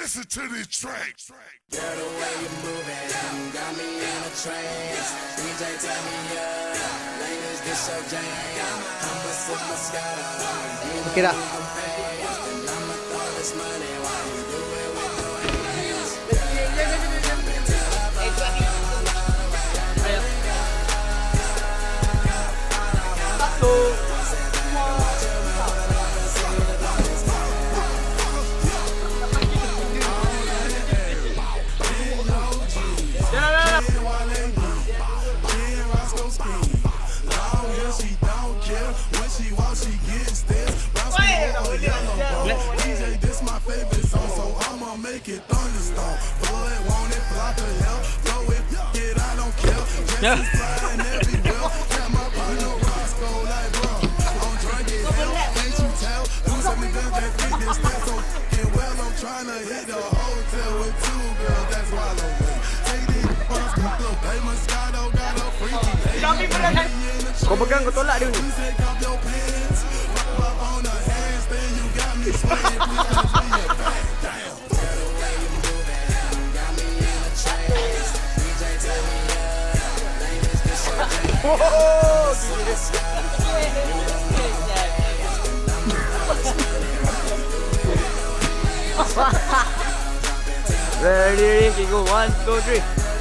listen to this track. Girl, the way you moving got me in a trance. DJ tell me ladies, this your jam. I'ma sip Moscato. Okay dah. And I'ma throw this money while you do it with no hands. DJ, this my favorite song, so I'ma make it thunderstorm. Blood, want it, block of hell, throw it, get, I don't care. Just flying everywhere, got my partner Roscoe like bro. I'm trying to get hell, can't you tell? Do something good that fit this step so fucking well. I'm trying to hit the hotel with two girls, that's why I'm away. Take these first couple, pay Moscato, got a freaky day. Kau pegang, kau tolak dia ni. Take off your pants, pop up on the handstand, you got me swaying, please don't be a back down. Ready, we go 1, 2, 3.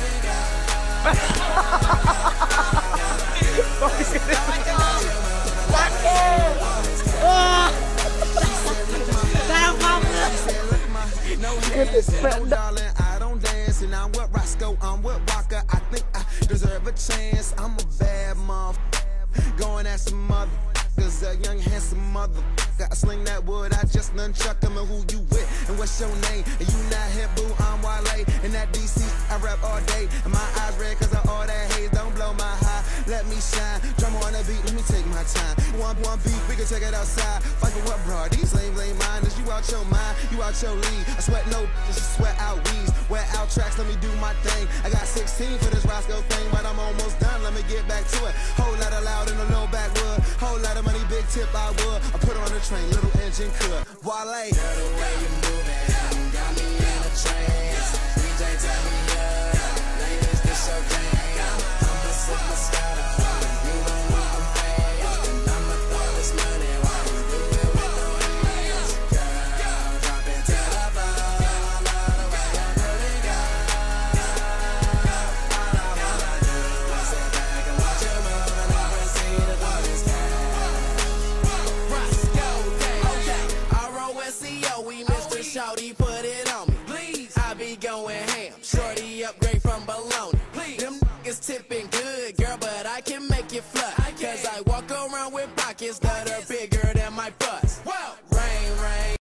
Darling, I don't dance, and I'm with Roscoe, I'm with Walker. I think I deserve a chance. I'm a bad motherfucker, going at some motherfuckers, a young handsome motherfucker. I sling that wood, I just nunchuck them. And who you with, and what's your name? And you not hip, boo, I'm Wale. And that DC, I rap all day. And my eyes red, cause of all that haze. Don't blow my high, let me shine. Drum on the beat, let me take my time. One beat, we can take it outside. Fucking what, bro? These lame minders. You out your mind, you out your league. I sweat no, just sweat out weeds. Wear out tracks, let me do my thing. I got 16 for this Roscoe thing, but I'm almost done. Let me get back to it. Whole lot of loud in a low backwood. Whole lot of money, big tip I would. I put on the train, little engine could. Wale. Girl, the way you moving got me in a trance. DJ tell me ladies, this your jam. I'ma sip Moscato. You know I'm fast, and I'ma throw this money while you do it with no hands. Girl, drop it to the floor. I love the way you put it down. All I wanna do is sit back and watch you move, and I proceed to throw this cash. Roscoe, okay. R-O-S-C-O, we Mr. Shawty, put it on me. Please, I be going ham. Shorty upgrade from bologna. Please, them niggas tipping good, girl, but I can make it fly. Cause I walk around with pockets that are bigger than my butt.